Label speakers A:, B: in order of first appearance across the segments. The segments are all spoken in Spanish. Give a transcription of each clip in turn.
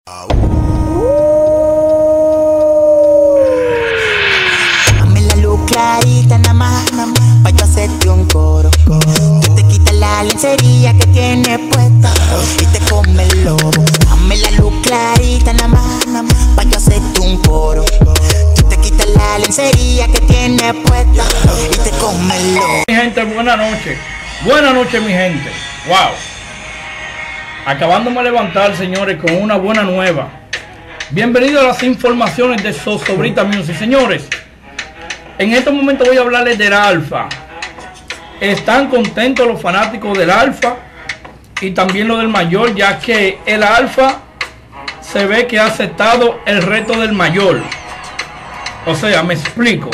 A: Dame la luz clarita nada más, pa' yo hacerte un coro. Tú te quitas la lencería que tienes puesta y te come el lobo. Dame la luz clarita nada más, pa' yo hacerte un coro. Tú te quitas la lencería que tienes puesta y te come el lobo.
B: Mi gente, buenas noches. Buenas noches, mi gente. Wow. Acabándome de levantar, señores, con una buena nueva. Bienvenidos a las informaciones de Zozobrita Music. Señores, en este momento voy a hablarles del Alfa. Están contentos los fanáticos del Alfa y también los del Mayor, ya que el Alfa se ve que ha aceptado el reto del Mayor. O sea, me explico.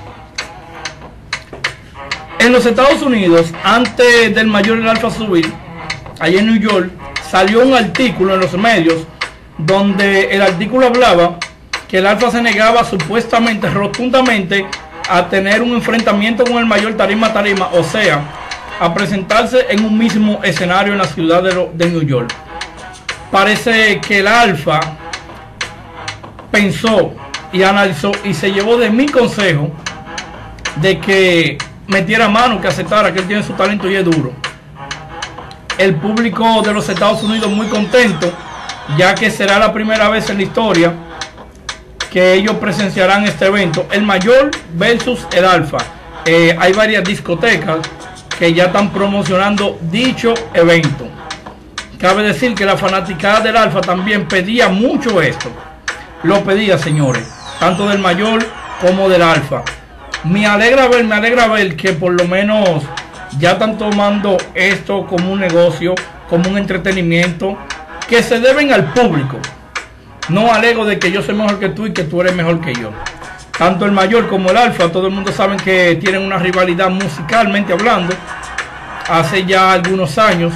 B: En los Estados Unidos, antes del Mayor y el Alfa subir, allá en New York, salió un artículo en los medios donde el artículo hablaba que el Alfa se negaba supuestamente, rotundamente, a tener un enfrentamiento con el Mayor tarima a tarima, o sea, a presentarse en un mismo escenario en la ciudad de New York. Parece que el Alfa pensó y analizó y se llevó de mi consejo de que metiera mano, que aceptara que él tiene su talento y es duro. El público de los Estados Unidos muy contento, ya que será la primera vez en la historia que ellos presenciarán este evento, el Mayor versus el Alfa. Hay varias discotecas que ya están promocionando dicho evento. Cabe decir que la fanaticada del Alfa también pedía mucho esto. Lo pedía, señores, tanto del Mayor como del Alfa. Me alegra ver que por lo menos ya están tomando esto como un negocio, como un entretenimiento, que se deben al público. No al ego de que yo soy mejor que tú y que tú eres mejor que yo. Tanto el Mayor como el Alfa, todo el mundo sabe que tienen una rivalidad musicalmente hablando. Hace ya algunos años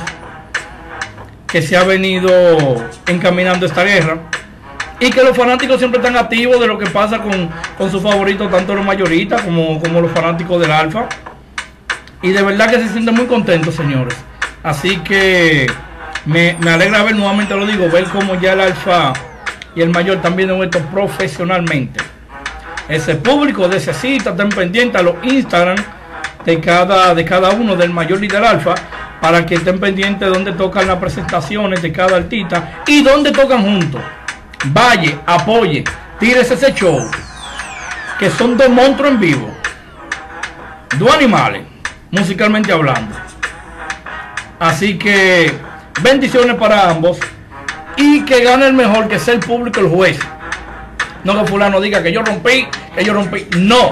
B: que se ha venido encaminando esta guerra. Y que los fanáticos siempre están activos de lo que pasa con sus favoritos, tanto los mayoristas como los fanáticos del Alfa. Y de verdad que se sienten muy contentos, señores. Así que me alegra ver, nuevamente lo digo, ver cómo ya el Alfa y el Mayor también han esto profesionalmente. Ese público de esa cita, estén pendientes a los Instagram de cada uno, del Mayor y del Alfa, para que estén pendientes de dónde tocan las presentaciones de cada artista y dónde tocan juntos. Vaya, apoye, tírese ese show, que son dos monstruos en vivo, dos animales, musicalmente hablando. Así que bendiciones para ambos y que gane el mejor, que sea el público el juez. No que fulano diga que yo rompí. No,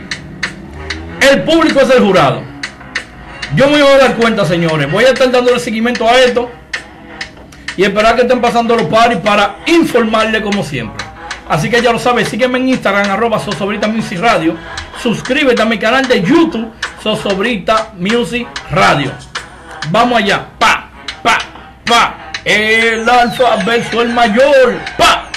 B: el público es el jurado. Yo me voy a dar cuenta, señores. Voy a estar dándole seguimiento a esto y esperar que estén pasando los paris para informarle como siempre. Así que ya lo sabes, sígueme en Instagram, @Zozobrita Music Radio. Suscríbete a mi canal de YouTube, Zozobrita Music Radio. Vamos allá, el Alfa versus el Mayor,